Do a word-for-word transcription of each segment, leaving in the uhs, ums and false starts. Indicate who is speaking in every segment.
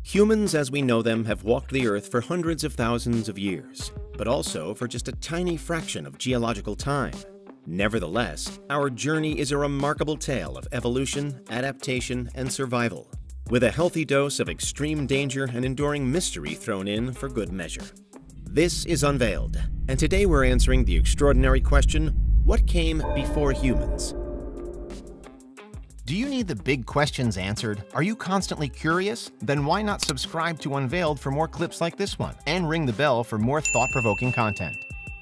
Speaker 1: Humans as we know them have walked the Earth for hundreds of thousands of years, but also for just a tiny fraction of geological time. Nevertheless, our journey is a remarkable tale of evolution, adaptation, and survival, with a healthy dose of extreme danger and enduring mystery thrown in for good measure. This is Unveiled, and today we're answering the extraordinary question, what came before humans?
Speaker 2: Do you need the big questions answered? Are you constantly curious? Then why not subscribe to Unveiled for more clips like this one, and ring the bell for more thought-provoking content.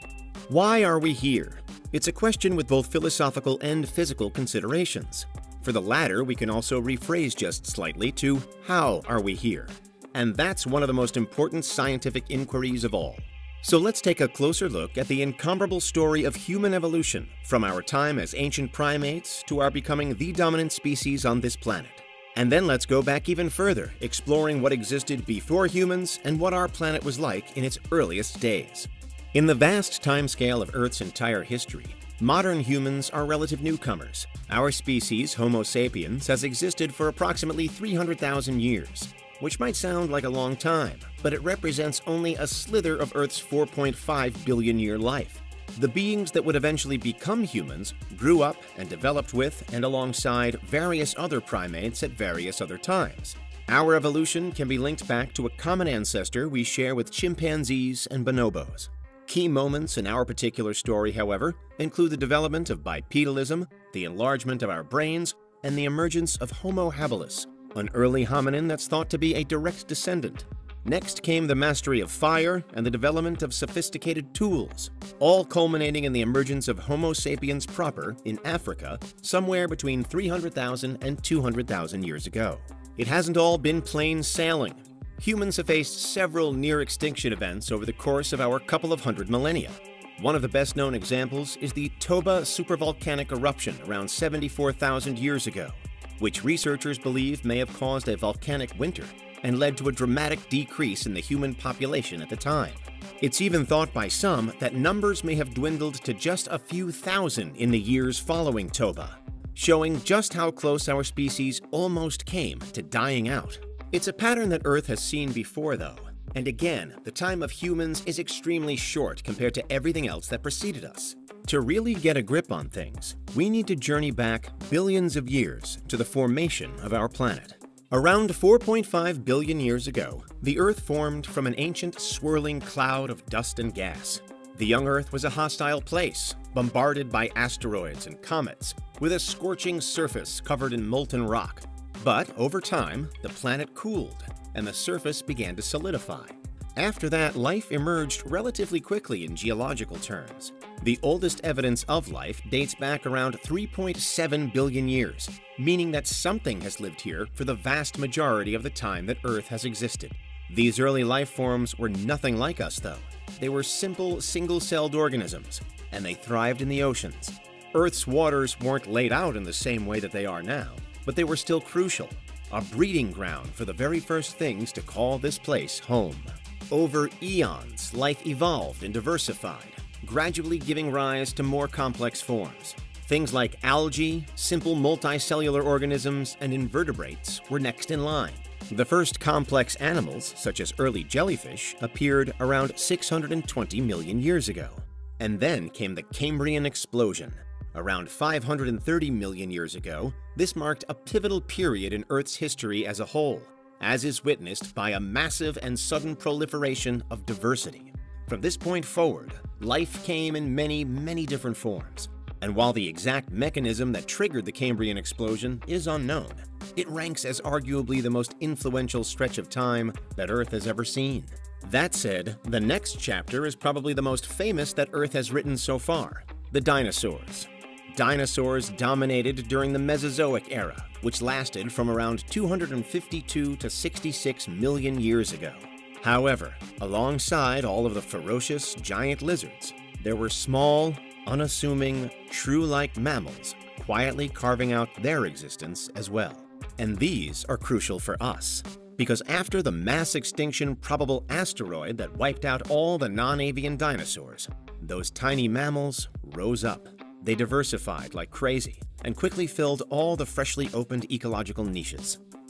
Speaker 1: Why are we here? It's a question with both philosophical and physical considerations. For the latter, we can also rephrase just slightly to, how are we here? And that's one of the most important scientific inquiries of all. So let's take a closer look at the incomparable story of human evolution, from our time as ancient primates to our becoming the dominant species on this planet. And then let's go back even further, exploring what existed before humans and what our planet was like in its earliest days. In the vast timescale of Earth's entire history, modern humans are relative newcomers. Our species, Homo sapiens, has existed for approximately three hundred thousand years. Which might sound like a long time, but it represents only a slither of Earth's four point five billion year life. The beings that would eventually become humans grew up and developed with and alongside various other primates at various other times. Our evolution can be linked back to a common ancestor we share with chimpanzees and bonobos. Key moments in our particular story, however, include the development of bipedalism, the enlargement of our brains, and the emergence of Homo habilis, an early hominin that's thought to be a direct descendant. Next came the mastery of fire and the development of sophisticated tools, all culminating in the emergence of Homo sapiens proper in Africa somewhere between three hundred thousand and two hundred thousand years ago. It hasn't all been plain sailing. Humans have faced several near-extinction events over the course of our couple of hundred millennia. One of the best-known examples is the Toba supervolcanic eruption around seventy-four thousand years ago, which researchers believe may have caused a volcanic winter and led to a dramatic decrease in the human population at the time. It's even thought by some that numbers may have dwindled to just a few thousand in the years following Toba, showing just how close our species almost came to dying out. It's a pattern that Earth has seen before, though, and again, the time of humans is extremely short compared to everything else that preceded us. To really get a grip on things, we need to journey back billions of years to the formation of our planet. Around four point five billion years ago, the Earth formed from an ancient swirling cloud of dust and gas. The young Earth was a hostile place, bombarded by asteroids and comets, with a scorching surface covered in molten rock. But over time, the planet cooled, and the surface began to solidify. After that, life emerged relatively quickly in geological terms. The oldest evidence of life dates back around three point seven billion years, meaning that something has lived here for the vast majority of the time that Earth has existed. These early life forms were nothing like us, though. They were simple, single-celled organisms, and they thrived in the oceans. Earth's waters weren't laid out in the same way that they are now, but they were still crucial, a breeding ground for the very first things to call this place home. Over eons, life evolved and diversified, gradually giving rise to more complex forms. Things like algae, simple multicellular organisms, and invertebrates were next in line. The first complex animals, such as early jellyfish, appeared around six hundred twenty million years ago. And then came the Cambrian explosion. Around five hundred thirty million years ago, this marked a pivotal period in Earth's history as a whole, as is witnessed by a massive and sudden proliferation of diversity. From this point forward, life came in many, many different forms. And while the exact mechanism that triggered the Cambrian explosion is unknown, it ranks as arguably the most influential stretch of time that Earth has ever seen. That said, the next chapter is probably the most famous that Earth has written so far, the dinosaurs. Dinosaurs dominated during the Mesozoic era, which lasted from around two hundred fifty-two to sixty-six million years ago. However, alongside all of the ferocious giant lizards, there were small, unassuming, shrew-like mammals quietly carving out their existence as well. And these are crucial for us, because after the mass extinction probable asteroid that wiped out all the non-avian dinosaurs, those tiny mammals rose up. They diversified like crazy and quickly filled all the freshly opened ecological niches.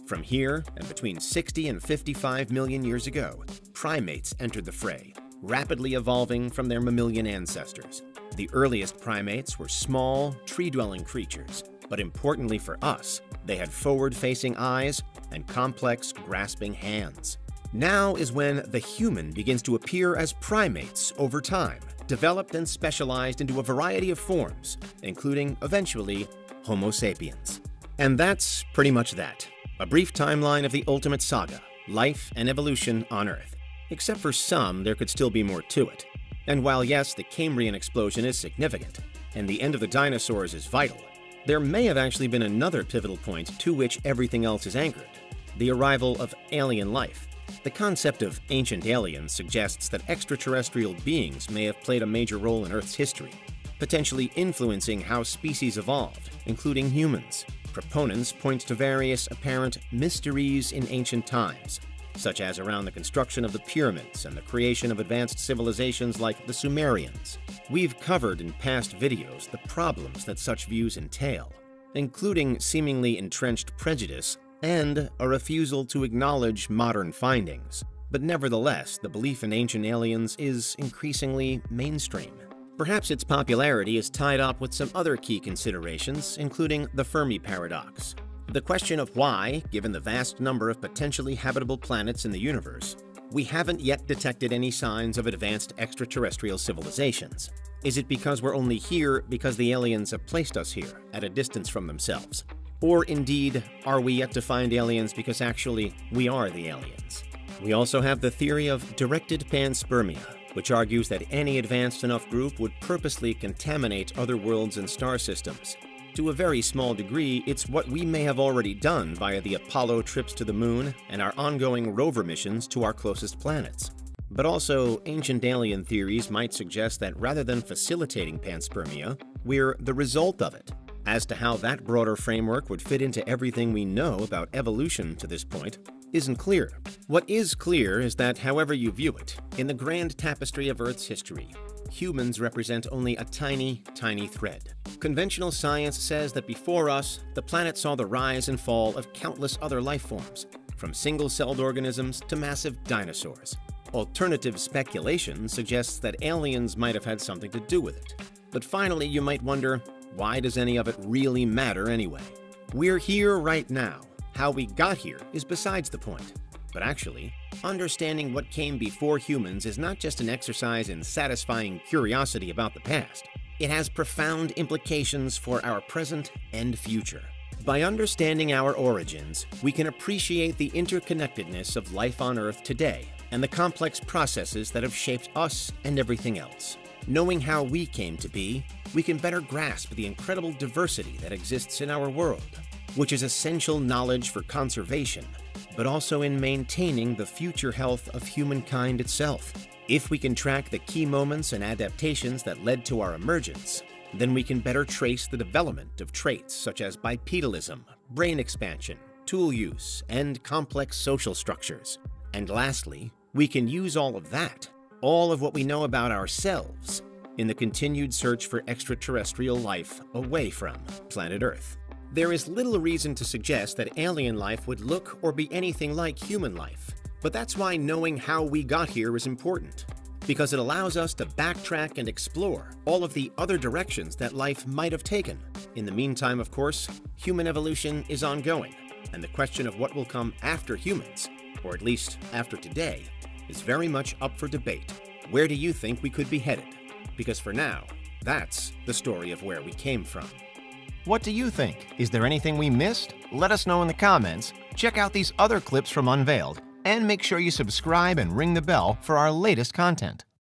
Speaker 1: From here, and between sixty and fifty-five million years ago, primates entered the fray, rapidly evolving from their mammalian ancestors. The earliest primates were small, tree-dwelling creatures, but importantly for us, they had forward-facing eyes and complex, grasping hands. Now is when the human begins to appear as primates over time, developed and specialized into a variety of forms, including, eventually, Homo sapiens. And that's pretty much that. A brief timeline of the ultimate saga, life and evolution on Earth. Except for some, there could still be more to it. And while yes, the Cambrian explosion is significant, and the end of the dinosaurs is vital, there may have actually been another pivotal point to which everything else is anchored: the arrival of alien life. The concept of ancient aliens suggests that extraterrestrial beings may have played a major role in Earth's history, potentially influencing how species evolved, including humans. Proponents point to various apparent mysteries in ancient times, such as around the construction of the pyramids and the creation of advanced civilizations like the Sumerians. We've covered in past videos the problems that such views entail, including seemingly entrenched prejudice and a refusal to acknowledge modern findings. But nevertheless, the belief in ancient aliens is increasingly mainstream. Perhaps its popularity is tied up with some other key considerations, including the Fermi paradox. The question of why, given the vast number of potentially habitable planets in the universe, we haven't yet detected any signs of advanced extraterrestrial civilizations. Is it because we're only here because the aliens have placed us here, at a distance from themselves? Or indeed, are we yet to find aliens because actually we are the aliens? We also have the theory of directed panspermia, which argues that any advanced enough group would purposely contaminate other worlds and star systems. To a very small degree, it's what we may have already done via the Apollo trips to the moon and our ongoing rover missions to our closest planets. But also, ancient alien theories might suggest that rather than facilitating panspermia, we're the result of it. As to how that broader framework would fit into everything we know about evolution to this point isn't clear. What is clear is that, however you view it, in the grand tapestry of Earth's history, humans represent only a tiny, tiny thread. Conventional science says that before us, the planet saw the rise and fall of countless other life forms, from single-celled organisms to massive dinosaurs. Alternative speculation suggests that aliens might have had something to do with it. But finally, you might wonder, why does any of it really matter anyway? We're here right now. How we got here is besides the point. But actually, understanding what came before humans is not just an exercise in satisfying curiosity about the past. It has profound implications for our present and future. By understanding our origins, we can appreciate the interconnectedness of life on Earth today and the complex processes that have shaped us and everything else. Knowing how we came to be, we can better grasp the incredible diversity that exists in our world, which is essential knowledge for conservation, but also in maintaining the future health of humankind itself. If we can track the key moments and adaptations that led to our emergence, then we can better trace the development of traits such as bipedalism, brain expansion, tool use, and complex social structures. And lastly, we can use all of that, all of what we know about ourselves, in the continued search for extraterrestrial life away from planet Earth. There is little reason to suggest that alien life would look or be anything like human life, but that's why knowing how we got here is important, because it allows us to backtrack and explore all of the other directions that life might have taken. In the meantime, of course, human evolution is ongoing, and the question of what will come after humans, or at least after today, is very much up for debate. Where do you think we could be headed? Because for now, that's the story of where we came from.
Speaker 2: What do you think? Is there anything we missed? Let us know in the comments. Check out these other clips from Unveiled, and make sure you subscribe and ring the bell for our latest content.